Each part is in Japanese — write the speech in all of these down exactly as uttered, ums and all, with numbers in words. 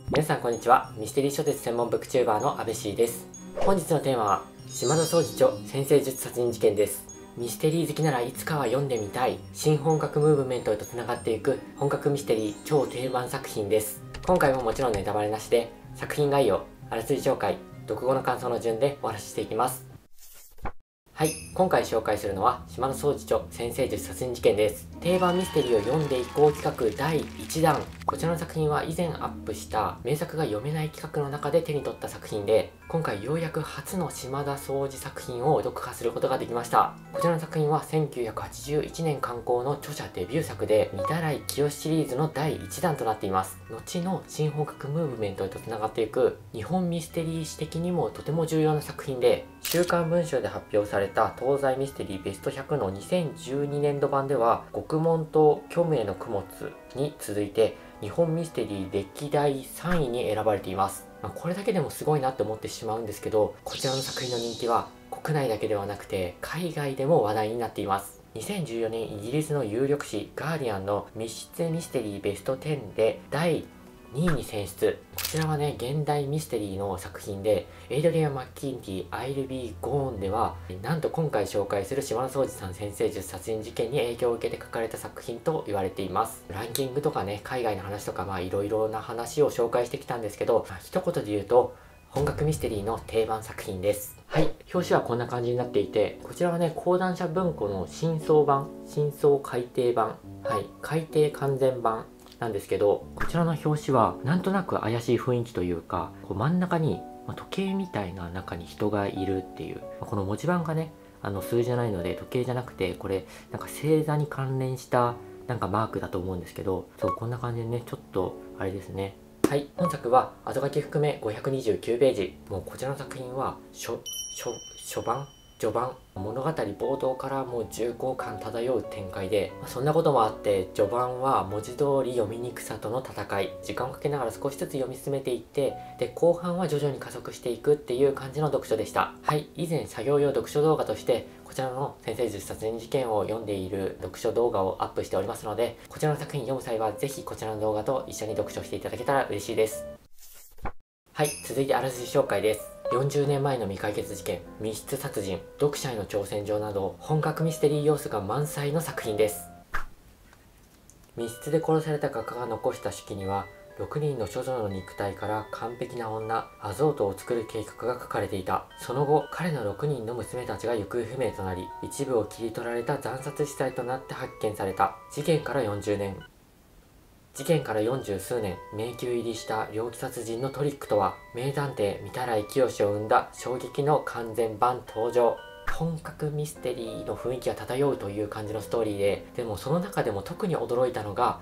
皆さんこんにちは。ミステリー小説専門ブックチューバーの阿部 C です。本日のテーマは島田総司著先生術殺人事件です。ミステリー好きならいつかは読んでみたい新本格ムーブメントへとつながっていく本格ミステリー超定番作品です。今回ももちろんネタバレなしで作品概要、あらすじ紹介、読後の感想の順でお話ししていきます。はい、今回紹介するのは島田総司著先生術殺人事件です。定番ミステリーを読んでいこう企画だいいちだん。こちらの作品は以前アップした名作が読めない企画の中で手に取った作品で、今回ようやく初の島田総司作品を読破することができました。こちらの作品はせんきゅうひゃくはちじゅういちねん刊行の著者デビュー作で、御手洗清シリーズのだいいちだんとなっています。後の新本格ムーブメントへとつながっていく日本ミステリー史的にもとても重要な作品で、週刊文春で発表された東西ミステリーベストひゃくのにせんじゅうにねんど版では獄門と虚無への供物に続いて日本ミステリー歴代さんいに選ばれています。まあ、これだけでもすごいなって思ってしまうんですけど、こちらの作品の人気は国内だけではなくて海外でも話題になっています。にせんじゅうよねんイギリスの有力誌ガーディアンの密室ミステリーベストじゅうでだいにいに選出。こちらはね、現代ミステリーの作品で、エイドリアン・マッキンティ、I'll Be Gone では、なんと今回紹介する島田総司さん先生術殺人事件に影響を受けて書かれた作品と言われています。ランキングとかね、海外の話とか、まあいろいろな話を紹介してきたんですけど、まあ、一言で言うと、本格ミステリーの定番作品です。はい、表紙はこんな感じになっていて、こちらはね、講談社文庫の新装版、新装改訂版、はい、改訂完全版なんですけど、こちらの表紙はなんとなく怪しい雰囲気というか、こう真ん中に時計みたいな中に人がいるっていう、この文字盤がね、あの数字じゃないので時計じゃなくて、これなんか星座に関連したなんかマークだと思うんですけど、そうこんな感じでね、ちょっとあれですね。はい、本作は後書き含めごひゃくにじゅうきゅうページ。もうこちらの作品は初初初版序盤物語冒頭からもう重厚感漂う展開で、まあ、そんなこともあって序盤は文字通り読みにくさとの戦い、時間をかけながら少しずつ読み進めていって、で後半は徐々に加速していくっていう感じの読書でした。はい、以前作業用読書動画としてこちらの先生術殺人事件を読んでいる読書動画をアップしておりますので、こちらの作品読む際はぜひこちらの動画と一緒に読書していただけたら嬉しいです。はい、続いてあらすじ紹介です。よんじゅうねんまえの未解決事件、密室殺人、読者への挑戦状など本格ミステリー要素が満載の作品です。密室で殺された画家が残した手記には、ろくにんの処女の肉体から完璧な女アゾートを作る計画が書かれていた。その後彼のろくにんの娘たちが行方不明となり、一部を切り取られた惨殺死体となって発見された。事件からよんじゅうねん事件からよんじゅう数年、迷宮入りした猟奇殺人のトリックとは。名探偵御手洗清を生んだ衝撃の完全版登場。本格ミステリーの雰囲気が漂うという感じのストーリーで、でもその中でも特に驚いたのが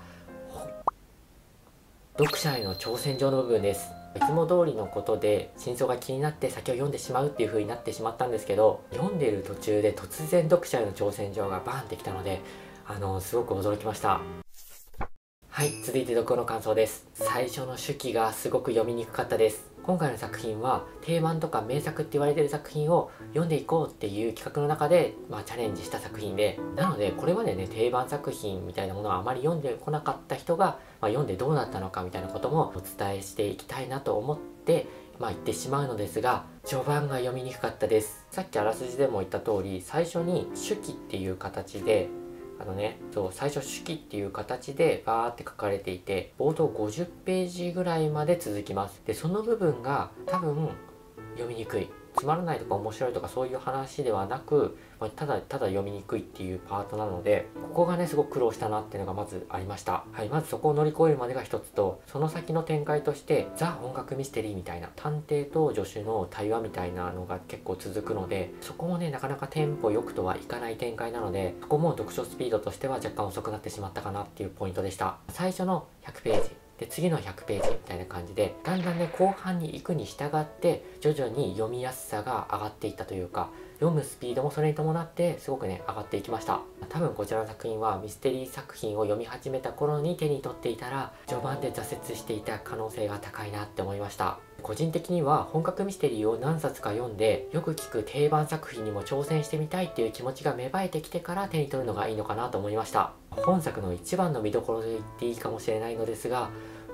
読者への挑戦状の部分です。いつも通りのことで真相が気になって先を読んでしまうっていう風になってしまったんですけど、読んでいる途中で突然読者への挑戦状がバーンってきたので、あのすごく驚きました。はい、続いて読後の感想です。最初の手記がすごく読みにくかったです。今回の作品は定番とか名作って言われてる作品を読んでいこうっていう企画の中で、まあ、チャレンジした作品で、なのでこれまでね、定番作品みたいなものはあまり読んでこなかった人が、まあ、読んでどうなったのかみたいなこともお伝えしていきたいなと思って、まあ、言ってしまうのですが、序盤が読みにくかったです。さっきあらすじでも言った通り、最初に手記っていう形であのね、そう最初手記っていう形でバーって書かれていて、冒頭ごじゅっページぐらいまで続きます。でその部分が多分読みにくい、つまらないとか面白いとかそういう話ではなく、まあ、ただただ読みにくいっていうパートなので、ここがねすごく苦労したなっていうのがまずありました。はい、まずそこを乗り越えるまでが一つと、その先の展開としてザ本格ミステリーみたいな探偵と助手の対話みたいなのが結構続くので、そこもねなかなかテンポよくとはいかない展開なので、そこも読書スピードとしては若干遅くなってしまったかなっていうポイントでした。最初のひゃくページで次のひゃくページみたいな感じで、だんだんね後半に行くに従って徐々に読みやすさが上がっていったというか、読むスピードもそれに伴ってすごくね上がっていきました。多分こちらの作品はミステリー作品を読み始めた頃に手に取っていたら序盤で挫折していた可能性が高いなって思いました。個人的には本格ミステリーを何冊か読んで、よく聞く定番作品にも挑戦してみたいっていう気持ちが芽生えてきてから手に取るのがいいのかなと思いました。本作の一番の見どころと言っていいかもしれないのですが、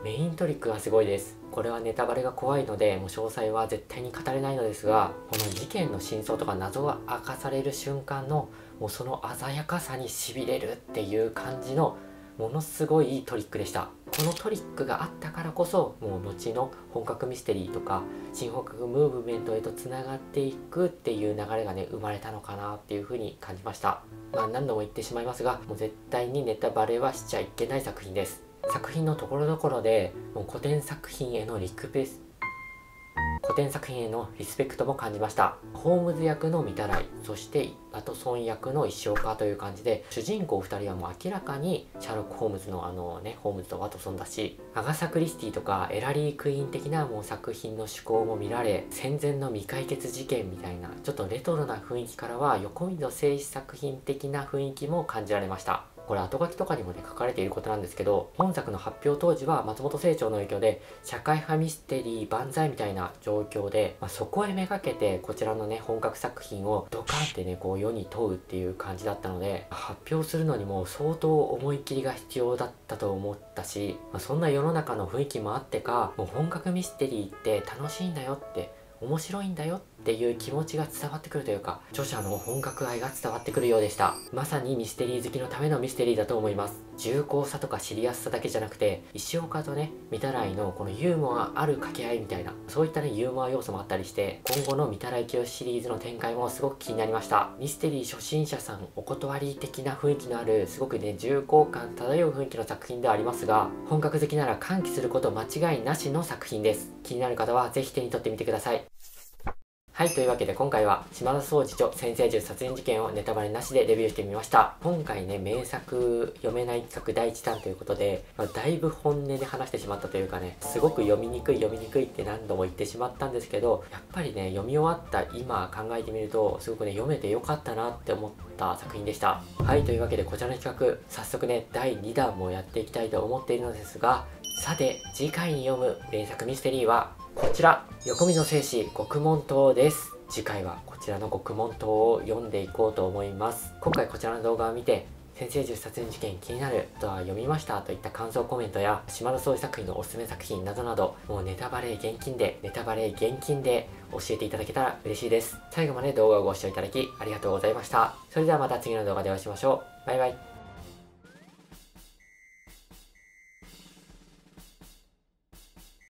メイントリックがすごいです。これはネタバレが怖いのでもう詳細は絶対に語れないのですが、この事件の真相とか謎が明かされる瞬間のもうその鮮やかさにしびれるっていう感じのものすごいいいトリックでした。このトリックがあったからこそもう後の本格ミステリーとか新本格ムーブメントへとつながっていくっていう流れがね生まれたのかなっていう風に感じました。まあ何度も言ってしまいますが、もう絶対にネタバレはしちゃいけない作品です。作品のところどころでもう古典作品へのリクベス古典作品へのリスペクトも感じました。ホームズ役の御手洗、そしてワトソン役の石岡という感じで、主人公ふたりはもう明らかにシャーロック・ホームズのあのねホームズとワトソンだし、アガサ・クリスティとかエラリー・クイーン的なもう作品の趣向も見られ、戦前の未解決事件みたいなちょっとレトロな雰囲気からは横溝正史作品的な雰囲気も感じられました。これ後書きとかにもね書かれていることなんですけど、本作の発表当時は松本清張の影響で社会派ミステリー万歳みたいな状況で、まあ、そこへめがけてこちらのね本格作品をドカンってねこう世に問うっていう感じだったので、発表するのにも相当思い切りが必要だったと思ったし、まあ、そんな世の中の雰囲気もあってか、もう本格ミステリーって楽しいんだよって面白いんだよっていう気持ちが伝わってくるというか、著者の本格愛が伝わってくるようでした。まさにミステリー好きのためのミステリーだと思います。重厚さとかシリアスさだけじゃなくて、石岡とね御手洗のこのユーモアある掛け合いみたいな、そういったねユーモア要素もあったりして、今後の御手洗清シリーズの展開もすごく気になりました。ミステリー初心者さんお断り的な雰囲気のある、すごくね重厚感漂う雰囲気の作品ではありますが、本格好きなら歓喜すること間違いなしの作品です。気になる方はぜひ手に取ってみてください。はい、というわけで今回は島田総司著先生術殺人事件をネタバレなしでレビューしてみました。今回ね、名作読めない企画だいいち弾ということで、まあ、だいぶ本音で話してしまったというかね、すごく読みにくい読みにくいって何度も言ってしまったんですけど、やっぱりね、読み終わった今考えてみると、すごくね、読めてよかったなって思った作品でした。はい、というわけでこちらの企画、早速ね、だいに弾もやっていきたいと思っているのですが、さて、次回に読む名作ミステリーは、こちら、横溝正史獄門島です。次回はこちらの獄門島を読んでいこうと思います。今回こちらの動画を見て、先生術殺人事件気になるとは読みましたといった感想コメントや、島田総司作品のおすすめ作品などなど、もうネタバレ厳禁で、ネタバレ厳禁で教えていただけたら嬉しいです。最後まで動画をご視聴いただきありがとうございました。それではまた次の動画でお会いしましょう。バイバイ。